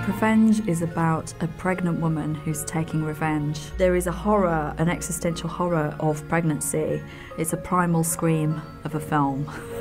Prevenge is about a pregnant woman who's taking revenge. There is a horror, an existential horror of pregnancy. It's a primal scream of a film.